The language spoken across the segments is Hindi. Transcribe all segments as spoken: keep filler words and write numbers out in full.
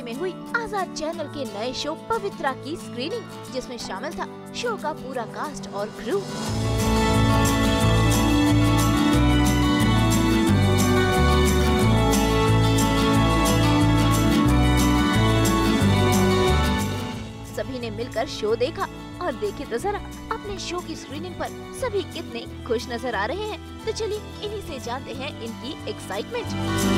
में हुई आजाद चैनल के नए शो पवित्रा की स्क्रीनिंग, जिसमें शामिल था शो का पूरा कास्ट और क्रू। सभी ने मिलकर शो देखा और देखे तो जरा अपने शो की स्क्रीनिंग पर सभी कितने खुश नजर आ रहे हैं। तो चलिए इन्हीं से जानते हैं इनकी excitement.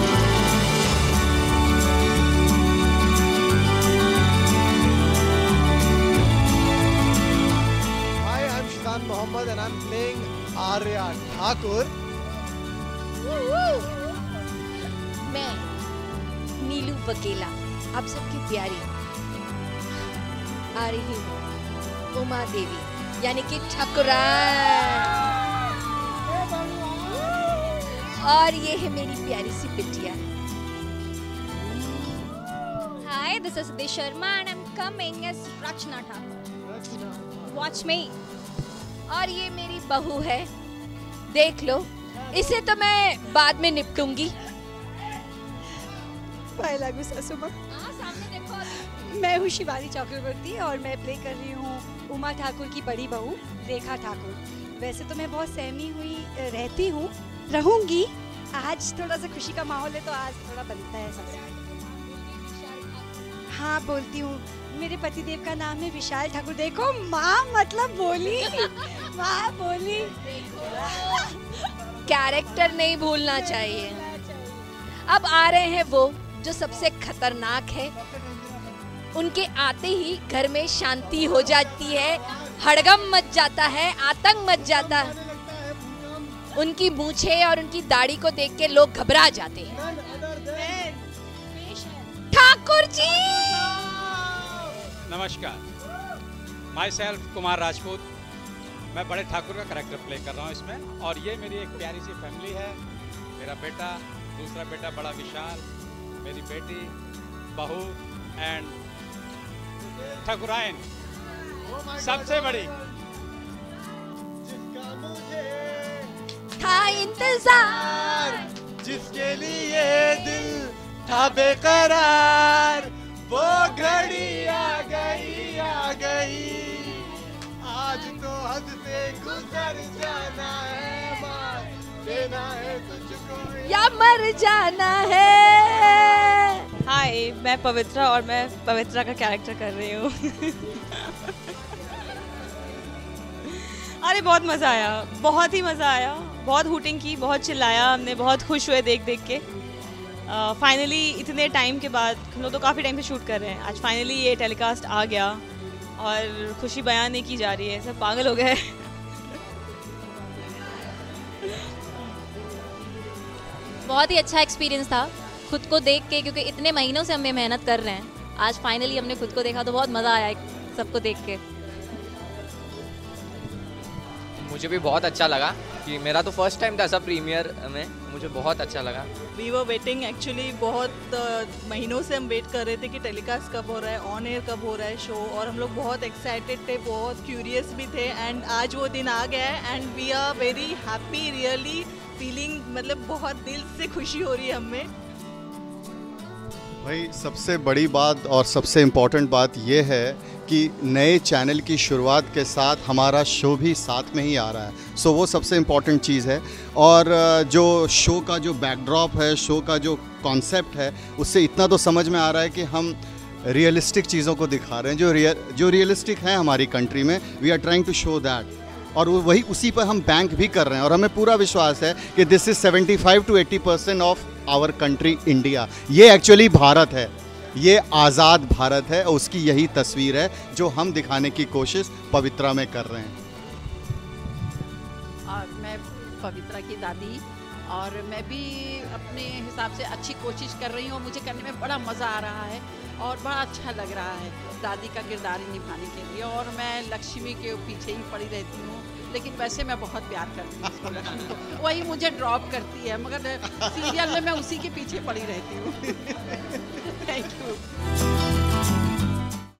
Hi, I'm Shizan Mohammed and I'm playing Arya Thakur. मैं नीलू बकेला आप सबकी प्यारी आ रही हूँ उमा देवी यानी कि ठाकुरान, और ये है मेरी प्यारी सी बिटिया। Hi, this is Dish Sharma and I'm coming as Rachna Thakur. Watch me. और ये मेरी बहू है, देख लो, इसे तो मैं बाद में निपटूंगी। पहला गुस्सा सुबह। हाँ, सामने देखो अभी। मैं हूँ शिवानी चक्रवर्ती और मैं प्ले कर रही हूँ उमा ठाकुर की बड़ी बहू रेखा ठाकुर। वैसे तो मैं बहुत सहमी हुई रहती हूँ, रहूंगी। आज थोड़ा सा खुशी का माहौल है तो आज थोड़ा बनता है सबसे। हाँ बोलती हूँ, मेरे पतिदेव का नाम है विशाल ठाकुर। देखो माँ मतलब बोली, माँ बोली। कैरेक्टर नहीं भूलना चाहिए। अब आ रहे हैं वो जो सबसे खतरनाक है। उनके आते ही घर में शांति हो जाती है, हड़गम मच जाता है, आतंक मच जाता है। उनकी मूछें और उनकी दाढ़ी को देख के लोग घबरा जाते हैं। ठाकुर जी नमस्कार, माई सेल्फ कुमार राजपूत। मैं बड़े ठाकुर का कैरेक्टर प्ले कर रहा हूँ इसमें, और ये मेरी एक प्यारी सी फैमिली है। मेरा बेटा, दूसरा बेटा बड़ा विशाल, मेरी बेटी, बहू एंड ठाकुराइन सबसे बड़ी। था इंतजार, जिसके लिए दिल था बेकरार, वो घड़ी आ गई आ गई। आज तो हद से गुजर जाना है, मार देना है तुझको या मर जाना है। हाय, मैं पवित्रा और मैं पवित्रा का कैरेक्टर कर रही हूँ। अरे बहुत मज़ा आया, बहुत ही मज़ा आया। बहुत हूटिंग की, बहुत चिल्लाया हमने, बहुत खुश हुए देख देख के। फाइनली uh, इतने टाइम के बाद, हम लोग तो काफ़ी टाइम से शूट कर रहे हैं, आज फाइनली ये टेलीकास्ट आ गया और खुशी बयान नहीं की जा रही है, सब पागल हो गए। बहुत ही अच्छा एक्सपीरियंस था खुद को देख के, क्योंकि इतने महीनों से हम मेहनत कर रहे हैं। आज फाइनली हमने खुद को देखा तो बहुत मज़ा आया सबको देख के। मुझे भी बहुत अच्छा लगा कि मेरा तो फर्स्ट टाइम था सब प्रीमियर में, मुझे बहुत अच्छा लगा। वी वर वेटिंग एक्चुअली, बहुत uh, महीनों से हम वेट कर रहे थे कि टेलीकास्ट कब हो रहा है, ऑन एयर कब हो रहा है शो, और हम लोग बहुत एक्साइटेड थे, बहुत क्यूरियस भी थे। एंड आज वो दिन आ गया है and we are very happy, really feeling, मतलब बहुत दिल से खुशी हो रही है हमें। भाई सबसे बड़ी बात और सबसे इम्पॉर्टेंट बात ये है कि नए चैनल की शुरुआत के साथ हमारा शो भी साथ में ही आ रहा है, सो वो सबसे इम्पॉर्टेंट चीज़ है। और जो शो का जो बैकड्रॉप है, शो का जो कॉन्सेप्ट है, उससे इतना तो समझ में आ रहा है कि हम रियलिस्टिक चीज़ों को दिखा रहे हैं, जो रियल जो रियलिस्टिक है हमारी कंट्री में। We are trying to show that, और वही उसी पर हम बैंक भी कर रहे हैं। और हमें पूरा विश्वास है कि this is seventy five to eighty percent of our country India. ये एक्चुअली भारत है, ये आज़ाद भारत है, और उसकी यही तस्वीर है जो हम दिखाने की कोशिश पवित्रा में कर रहे हैं। और मैं पवित्रा की दादी, और मैं भी अपने हिसाब से अच्छी कोशिश कर रही हूँ। मुझे करने में बड़ा मज़ा आ रहा है और बड़ा अच्छा लग रहा है दादी का किरदार निभाने के लिए। और मैं लक्ष्मी के पीछे ही पड़ी रहती हूँ, लेकिन वैसे मैं बहुत प्यार करती हूँ उसको, लक्ष्मी को। वही मुझे ड्रॉप करती है, मगर सीरियल में मैं उसी के पीछे पड़ी रहती हूँ। Thank you.